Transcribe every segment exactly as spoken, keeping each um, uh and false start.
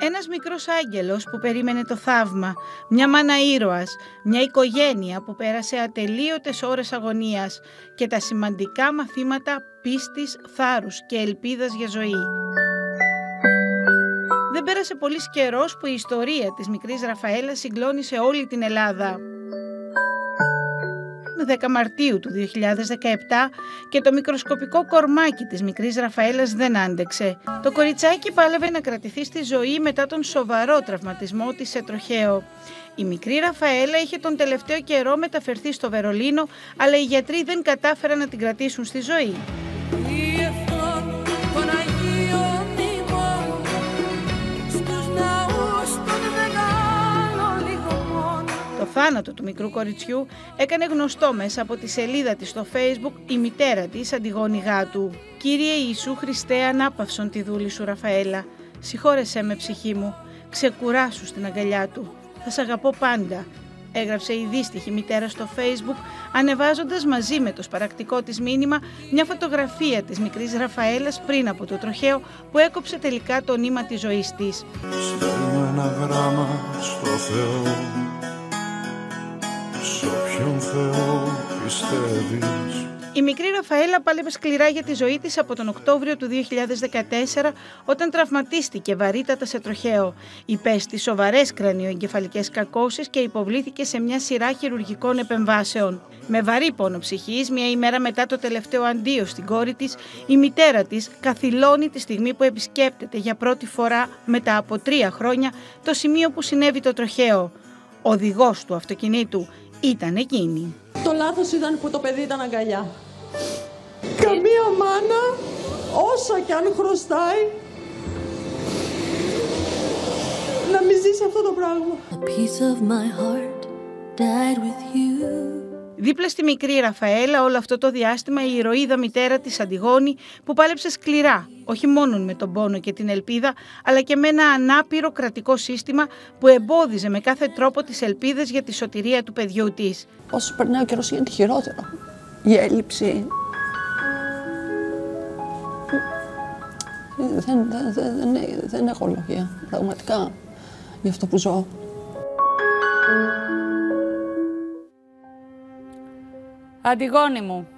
Ένας μικρός άγγελος που περίμενε το θαύμα, μια μάνα ήρωας, μια οικογένεια που πέρασε ατελείωτες ώρες αγωνίας και τα σημαντικά μαθήματα πίστης, θάρρους και ελπίδας για ζωή. Δεν πέρασε πολύς καιρός που η ιστορία της μικρής Ραφαέλας συγκλώνησε όλη την Ελλάδα. δέκα Μαρτίου του δύο χιλιάδες δεκαεπτά και το μικροσκοπικό κορμάκι της μικρής Ραφαέλας δεν άντεξε. Το κοριτσάκι πάλευε να κρατηθεί στη ζωή μετά τον σοβαρό τραυματισμό της σε τροχαίο. Η μικρή Ραφαέλα είχε τον τελευταίο καιρό μεταφερθεί στο Βερολίνο, αλλά οι γιατροί δεν κατάφεραν να την κρατήσουν στη ζωή. Το θάνατο του μικρού κοριτσιού έκανε γνωστό μέσα από τη σελίδα της στο Facebook η μητέρα της, Αντιγόνη Γάτου. «Κύριε Ιησού Χριστέ, ανάπαυσον τη δούλη σου Ραφαέλα. Συγχώρεσέ με ψυχή μου, ξεκουράσου στην αγκαλιά του. Θα σ' αγαπώ πάντα», έγραψε η δύστιχη μητέρα στο Facebook, ανεβάζοντας μαζί με το σπαρακτικό της μήνυμα μια φωτογραφία της μικρής Ραφαέλας πριν από το τροχαίο που έκοψε τελικά το νήμα της ζωής της. Στέλνω ένα γράμμα στο Θεό. Σ' όποιον Θεό πιστεύεις. Η μικρή Ραφαέλα πάλευε σκληρά για τη ζωή της από τον Οκτώβριο του δύο χιλιάδες δεκατέσσερα όταν τραυματίστηκε βαρύτατα σε τροχαίο. Υπέστη σοβαρές κρανιοεγκεφαλικές κακώσεις και υποβλήθηκε σε μια σειρά χειρουργικών επεμβάσεων. Με βαρύ πόνο ψυχής, μια ημέρα μετά το τελευταίο αντίο στην κόρη της, η μητέρα της καθυλώνει τη στιγμή που επισκέπτεται για πρώτη φορά μετά από τρία χρόνια το σημείο που συνέβη το τροχαίο. Ο οδηγός του αυτοκινήτου ήταν εκείνη. Το λάθος ήταν που το παιδί ήταν αγκαλιά. Καμία μάνα, όσα κι αν χρωστάει, να μην ζήσει αυτό το πράγμα. A piece of my heart died with you. Δίπλα στη μικρή Ραφαέλα όλο αυτό το διάστημα η ηρωίδα μητέρα της Αντιγόνη που πάλεψε σκληρά, όχι μόνο με τον πόνο και την ελπίδα, αλλά και με ένα ανάπηρο κρατικό σύστημα που εμπόδιζε με κάθε τρόπο τις ελπίδες για τη σωτηρία του παιδιού της. Όσο περνάει ο καιρός γίνεται χειρότερο. Η έλλειψη. Δεν, δεν, δεν, δεν έχω λόγια, πραγματικά, για αυτό που ζω. Αντιγόνη μου.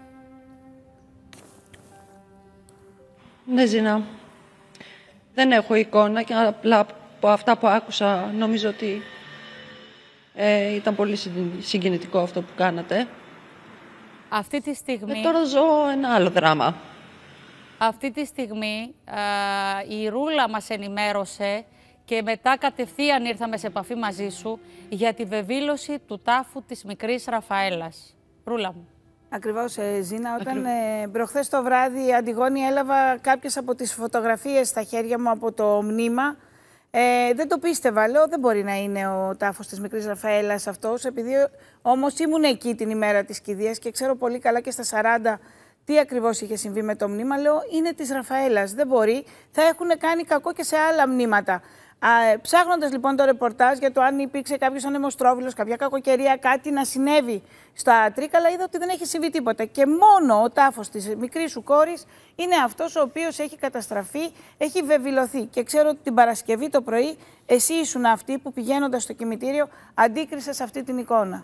Ναι, Ζήνα. Δεν έχω εικόνα και απλά από αυτά που άκουσα νομίζω ότι ε, ήταν πολύ συγκινητικό αυτό που κάνατε. Αυτή τη στιγμή... Ε, τώρα ζω ένα άλλο δράμα. Αυτή τη στιγμή α, η Ρούλα μας ενημέρωσε και μετά κατευθείαν ήρθαμε σε επαφή μαζί σου για τη βεβήλωση του τάφου της μικρής Ραφαέλας. Ρούλα μου. Ακριβώς, ε, Ζήνα. Όταν ε, προχθές το βράδυ, Αντιγόνη, έλαβα κάποιες από τις φωτογραφίες στα χέρια μου από το μνήμα. Ε, δεν το πίστευα. Λέω, δεν μπορεί να είναι ο τάφος της μικρής Ραφαέλας αυτός, επειδή όμως ήμουν εκεί την ημέρα της κηδείας και ξέρω πολύ καλά και στα σαράντα τι ακριβώς είχε συμβεί με το μνήμα. Λέω, είναι της Ραφαέλας, δεν μπορεί. Θα έχουν κάνει κακό και σε άλλα μνήματα. Ψάχνοντας λοιπόν το ρεπορτάζ για το αν υπήρξε κάποιος ανεμοστρόβιλος, κάποια κακοκαιρία, κάτι να συνέβη στα Τρίκαλα, είδα ότι δεν έχει συμβεί τίποτα. Και μόνο ο τάφος της μικρής σου κόρης είναι αυτός ο οποίος έχει καταστραφεί, έχει βεβηλωθεί. Και ξέρω ότι την Παρασκευή το πρωί εσύ ήσουν αυτή που πηγαίνοντας στο κημητήριο αντίκρισες αυτή την εικόνα.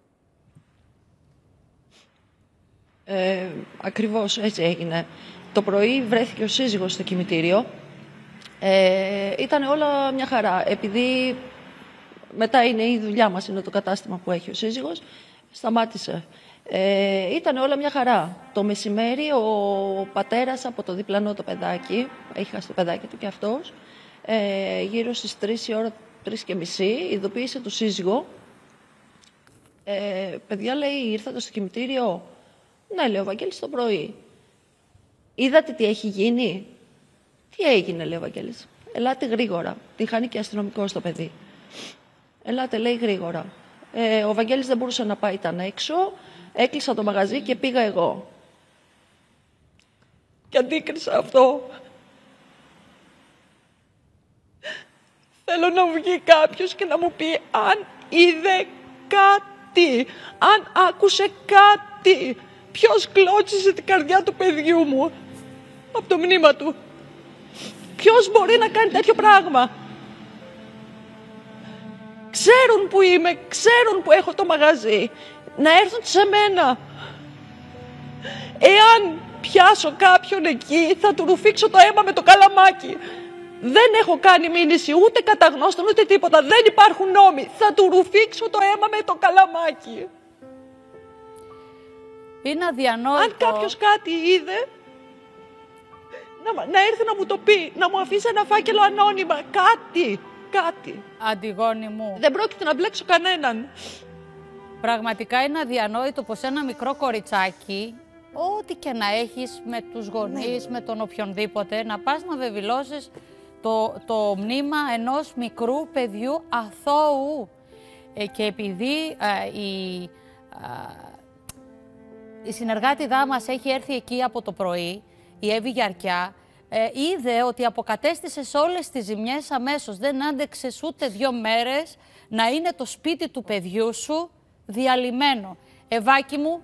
Ε, ακριβώς έτσι έγινε. Το πρωί βρέθηκε ο σύζυγος στο κημητήριο. Ε, ήταν όλα μια χαρά. Επειδή μετά είναι η δουλειά μας, είναι το κατάστημα που έχει ο σύζυγος, σταμάτησε. Ε, ήταν όλα μια χαρά. Το μεσημέρι ο πατέρας από το διπλανό το παιδάκι, έχει χάσει το παιδάκι του και αυτός, ε, γύρω στις τρεις η ώρα, τρεις και μισή, ειδοποίησε το σύζυγο. Ε, παιδιά, λέει, ήρθατε στο κημητήριο. Ναι, λέει ο Βαγγέλης το πρωί. Είδατε τι έχει γίνει? Τι έγινε, λέει ο Βαγγέλης. Ελάτε γρήγορα. Την χάνει και αστυνομικό στο παιδί. Ελάτε, λέει, γρήγορα. Ε, ο Βαγγέλης δεν μπορούσε να πάει, ήταν έξω. Έκλεισα το μαγαζί και πήγα εγώ. Και αντίκρισα αυτό. Θέλω να βγει κάποιος και να μου πει αν είδε κάτι. Αν άκουσε κάτι. Ποιος κλώτσισε την καρδιά του παιδιού μου από το μνήμα του. Ποιος μπορεί να κάνει τέτοιο πράγμα? ξέρουν που είμαι, ξέρουν που έχω το μαγαζί, να έρθουν σε μένα. Εάν πιάσω κάποιον εκεί, θα του ρουφήξω το αίμα με το καλαμάκι. Δεν έχω κάνει μήνυση ούτε κατά γνώστων ούτε τίποτα. Δεν υπάρχουν νόμοι. Θα του ρουφήξω το αίμα με το καλαμάκι. Είναι αδιανόητο. Αν κάποιος κάτι είδε, να, να έρθει να μου το πει, να μου αφήσει ένα φάκελο ανώνυμα. Κάτι, κάτι. Αντιγόνη μου. Δεν πρόκειται να μπλέξω κανέναν. Πραγματικά είναι αδιανόητο πως ένα μικρό κοριτσάκι, ό,τι και να έχεις με τους γονείς, ναι. με τον οποιονδήποτε, να πας να βεβηλώσεις το, το μνήμα ενός μικρού παιδιού αθώου. Ε, και επειδή ε, η, ε, η συνεργάτηδά μας έχει έρθει εκεί από το πρωί, η Εύη Γιαρκιά, ε, είδε ότι αποκατέστησες όλες τις ζημιές αμέσως. Δεν άντεξες ούτε δύο μέρες να είναι το σπίτι του παιδιού σου διαλυμένο. Ευάκι μου.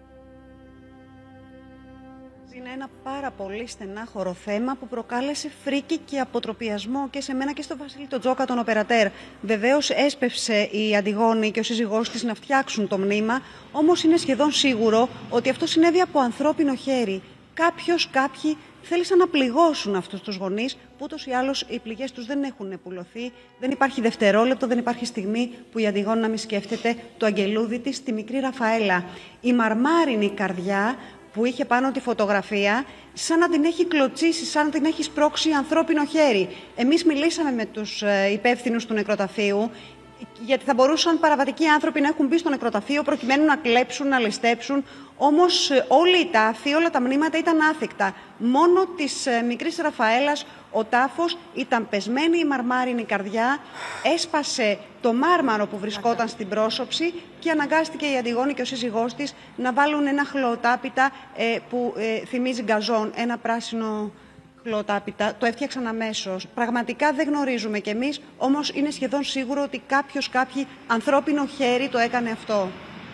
Είναι ένα πάρα πολύ στενάχωρο θέμα που προκάλεσε φρίκη και αποτροπιασμό και σε μένα και στο Βασίλη τον Τζόκα, τον οπερατέρ. Βεβαίως έσπευσε η Αντιγόνη και ο σύζυγός της να φτιάξουν το μνήμα, όμως είναι σχεδόν σίγουρο ότι αυτό συνέβη από ανθρώπινο χέρι. Κάποιος, κάποιοι θέλησαν να πληγώσουν αυτούς τους γονείς, που ούτως ή άλλως οι πληγές τους δεν έχουν πουλωθεί. Δεν υπάρχει δευτερόλεπτο, δεν υπάρχει στιγμή που η Αντιγόνη να μην σκέφτεται το αγγελούδι της, τη μικρή Ραφαέλα. Η μαρμάρινη καρδιά που είχε πάνω τη φωτογραφία, σαν να την έχει κλωτσίσει, σαν να την έχει σπρώξει ανθρώπινο χέρι. Εμείς μιλήσαμε με τους υπεύθυνους του νεκροταφείου, γιατί θα μπορούσαν παραβατικοί άνθρωποι να έχουν μπει στο νεκροταφείο προκειμένου να κλέψουν, να ληστέψουν. Όμως όλοι οι τάφοι, όλα τα μνήματα ήταν άθικτα. Μόνο της μικρής Ραφαέλας ο τάφος ήταν πεσμένη η μαρμάρινη καρδιά, έσπασε το μάρμαρο που βρισκόταν στην πρόσωψη και αναγκάστηκε η Αντιγόνη και ο σύζυγός της να βάλουν ένα χλωοτάπητα ε, που ε, θυμίζει γκαζόν, ένα πράσινο χλωοτάπητα. Το έφτιαξαν αμέσως. Πραγματικά δεν γνωρίζουμε κι εμείς, όμως είναι σχεδόν σίγουρο ότι κάποιος, κάποιοι ανθρώπινο χέρι το έκανε αυτό.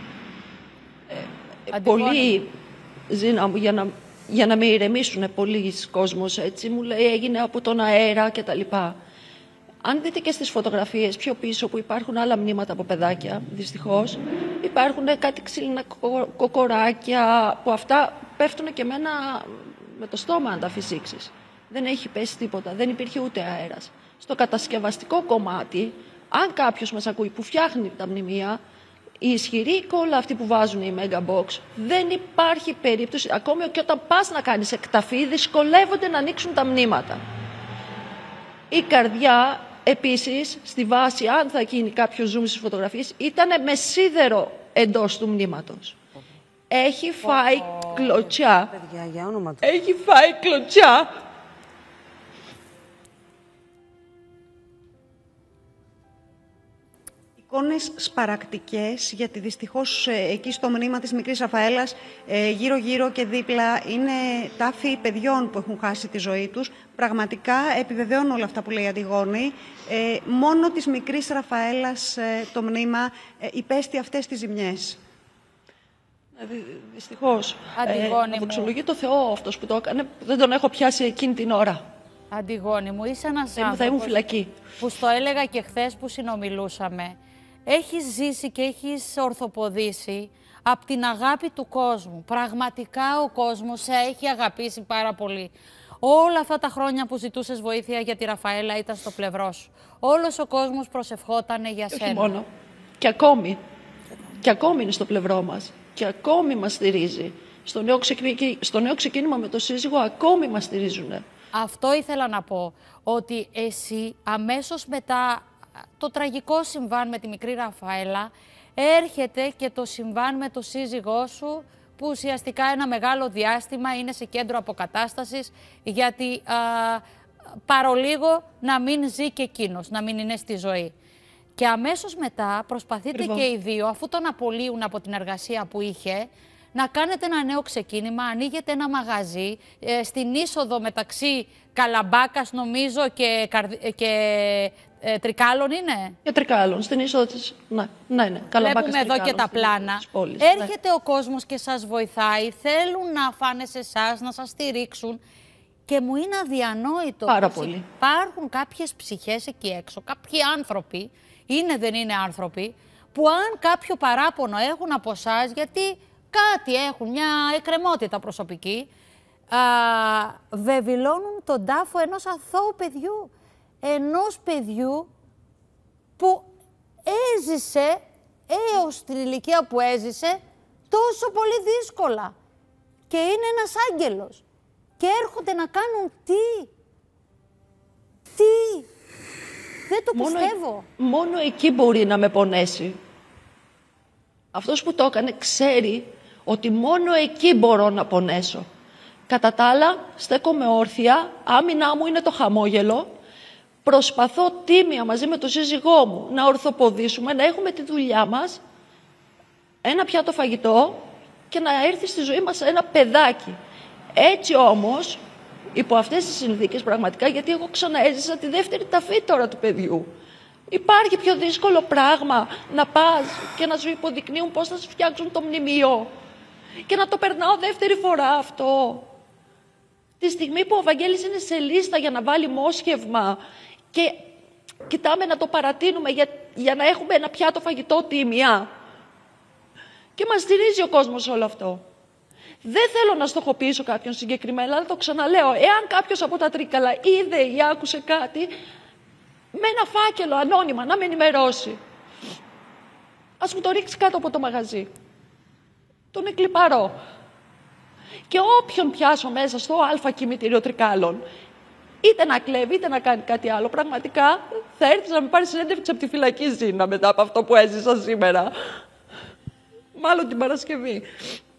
Ε, πολύ, Ζήνα μου, για να, για να με ηρεμήσουν πολλοί κόσμος, έτσι, μου λέει έγινε από τον αέρα κτλ. Αν δείτε και στις φωτογραφίες πιο πίσω που υπάρχουν άλλα μνήματα από παιδάκια, δυστυχώς, υπάρχουν κάτι ξύλινα κοκοράκια που αυτά πέφτουν και μένα με το στόμα αν τα φυσήξεις. Δεν έχει πέσει τίποτα, δεν υπήρχε ούτε αέρας. Στο κατασκευαστικό κομμάτι, αν κάποιος μας ακούει που φτιάχνει τα μνημεία, η ισχυρή κόλλα αυτή που βάζουν οι Mega Box, δεν υπάρχει περίπτωση, ακόμη και όταν πας να κάνεις εκταφή, δυσκολεύονται να ανοίξουν τα μνήματα. Η καρδιά, επίσης, στη βάση, αν θα γίνει κάποιο zoom στις φωτογραφίες, ήταν με σίδερο εντός του μνήματος. Έχει φάει κλωτσιά. Έχει φάει κλωτσιά. Εικόνες σπαρακτικές, γιατί δυστυχώς εκεί στο μνήμα της μικρής Ραφαέλας, γύρω-γύρω και δίπλα, είναι τάφοι παιδιών που έχουν χάσει τη ζωή τους. Πραγματικά επιβεβαιώνω όλα αυτά που λέει η Αντιγόνη. Ε, μόνο της μικρής Ραφαέλας ε, το μνήμα ε, υπέστη αυτές τις ζημιές. Δυστυχώς. Αντιγόνη ε, μου. Δοξολογεί το Θεό αυτός που το έκανε, δεν τον έχω πιάσει εκείνη την ώρα. Αντιγόνη μου, είσαι ένας άνθρωπος θα ήμουν φυλακή. Που στο έλεγα και χθες που συνομιλούσαμε. Έχεις ζήσει και έχεις ορθοποδήσει από την αγάπη του κόσμου. Πραγματικά ο κόσμος σε έχει αγαπήσει πάρα πολύ. Όλα αυτά τα χρόνια που ζητούσες βοήθεια για τη Ραφαέλα ήταν στο πλευρό σου. Όλος ο κόσμος προσευχότανε για σένα. Όχι μόνο. Και ακόμη. Και ακόμη είναι στο πλευρό μας. Και ακόμη μας στηρίζει. Στο νέο, ξεκι... στο νέο ξεκίνημα με το σύζυγο ακόμη μας στηρίζουν. Αυτό ήθελα να πω. Ότι εσύ αμέσως μετά το τραγικό συμβάν με τη μικρή Ραφαέλα, έρχεται και το συμβάν με το σύζυγό σου, που ουσιαστικά ένα μεγάλο διάστημα είναι σε κέντρο αποκατάστασης, γιατί α, παρολίγο να μην ζει και εκείνος, να μην είναι στη ζωή. Και αμέσως μετά προσπαθείτε Ακριβώς. και οι δύο, αφού τον απολύουν από την εργασία που είχε, να κάνετε ένα νέο ξεκίνημα, ανοίγετε ένα μαγαζί ε, στην είσοδο μεταξύ Καλαμπάκας, νομίζω, και, και ε, Τρικάλων είναι. Και Τρικάλων, στην είσοδο της, ναι, ναι, ναι. Βλέπουμε εδώ και τα πλάνα. Πόλης, Έρχεται ναι. ο κόσμος και σας βοηθάει, θέλουν να φάνε σε εσάς, να σας στηρίξουν. Και μου είναι αδιανόητο. Πάρα πολύ. Υπάρχουν κάποιες ψυχές εκεί έξω, κάποιοι άνθρωποι, είναι δεν είναι άνθρωποι, που αν κάποιο παράπονο έχουν από εσάς, γιατί κάτι έχουν, μια εκκρεμότητα προσωπική, α, βεβηλώνουν τον τάφο ενός αθώου παιδιού. Ενός παιδιού που έζησε έως την ηλικία που έζησε τόσο πολύ δύσκολα. Και είναι ένας άγγελος. Και έρχονται να κάνουν τι. Τι. Δεν το μόνο, πιστεύω. Μόνο εκεί μπορεί να με πονέσει. Αυτός που το έκανε ξέρει ότι μόνο εκεί μπορώ να πονέσω. Κατά τα άλλα, στέκομαι όρθια, άμυνά μου είναι το χαμόγελο. Προσπαθώ τίμια μαζί με τον σύζυγό μου να ορθοποδήσουμε, να έχουμε τη δουλειά μας, ένα πιάτο φαγητό και να έρθει στη ζωή μας ένα παιδάκι. Έτσι όμως, υπό αυτές τις συνθήκες πραγματικά, γιατί εγώ ξαναέζησα τη δεύτερη ταφή τώρα του παιδιού. Υπάρχει πιο δύσκολο πράγμα να πας και να σου υποδεικνύουν πώς θα σου φτιάξουν το μνημείο και να το περνάω δεύτερη φορά αυτό. Τη στιγμή που ο Βαγγέλης είναι σε λίστα για να βάλει μόσχευμα και κοιτάμε να το παρατείνουμε για, για να έχουμε ένα πιάτο φαγητό τίμια. Και μας στηρίζει ο κόσμος όλο αυτό. Δεν θέλω να στοχοποιήσω κάποιον συγκεκριμένα, αλλά το ξαναλέω. Εάν κάποιος από τα Τρίκαλα είδε ή άκουσε κάτι, με ένα φάκελο ανώνυμα να με ενημερώσει. Ας μου το ρίξει κάτω από το μαγαζί. Τον εκλιπαρώ. Και όποιον πιάσω μέσα στο αλφα κημητήριο Τρικάλων, είτε να κλέβει είτε να κάνει κάτι άλλο, πραγματικά θα έρθει να με πάρει συνέντευξη από τη φυλακή Ζήνα μετά από αυτό που έζησα σήμερα. Μάλλον την Παρασκευή.